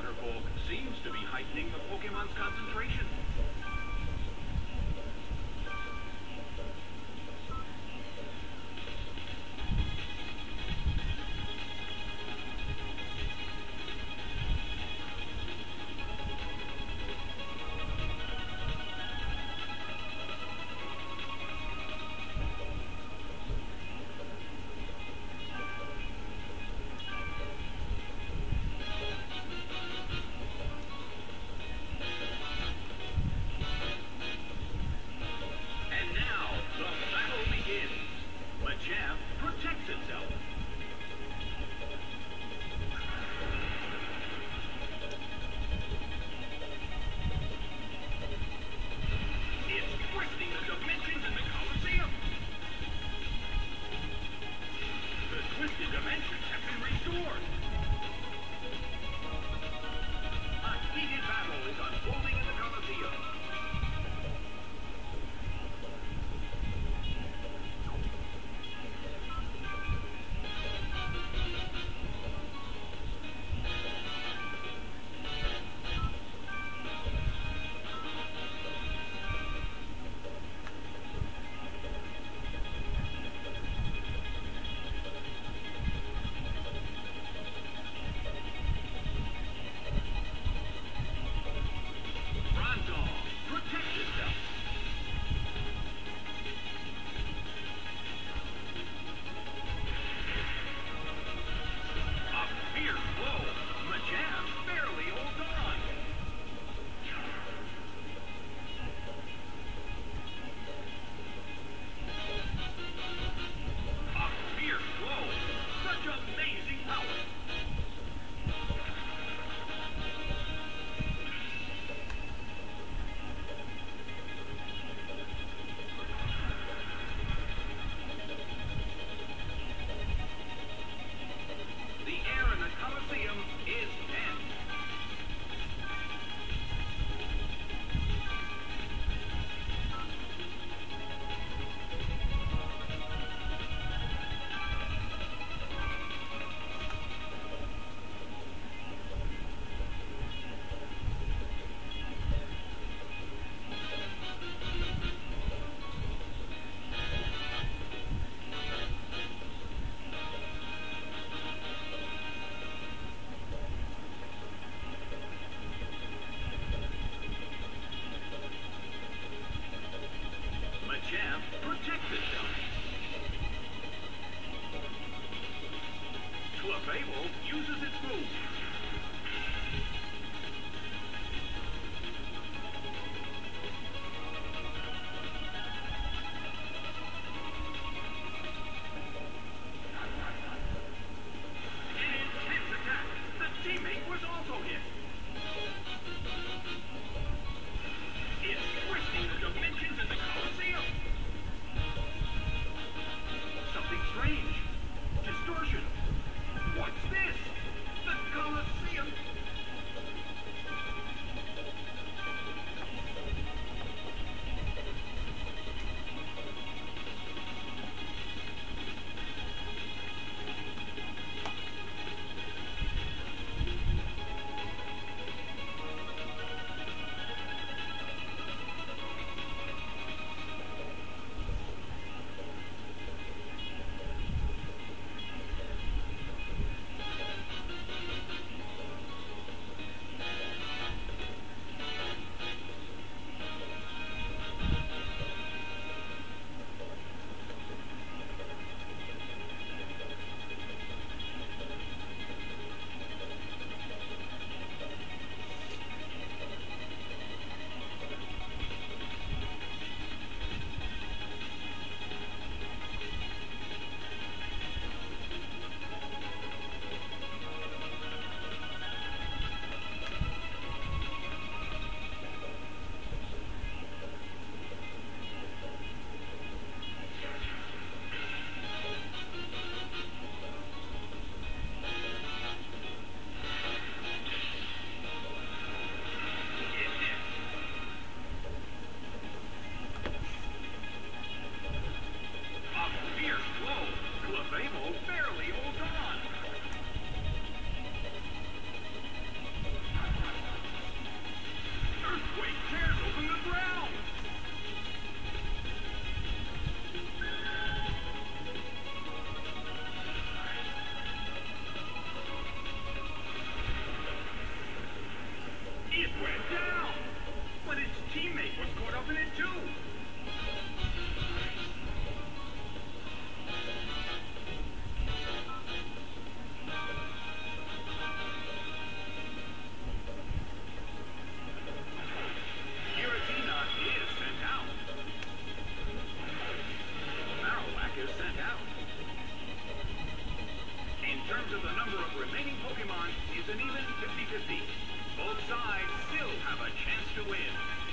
waterfall seems to be heightening the Pokemon's concentration. Machamp protects itself. It's twisting the dimensions in the Colosseum. The twisted dimensions have been restored. A heated battle is unfolding in the Colosseum. Bronzong protects itself. A fierce blow. Machamp barely holds on. A fierce blow. Such amazing power. The air in the Colosseum is tense. Machamp protects itself. Clefable uses its move. An intense attack. The teammate was also hit. It's twisting the dimensions in the Colosseum. Something strange. Distortion. What's this? The Colosseum to the number of remaining Pokemon is an even 50-50. Both sides still have a chance to win.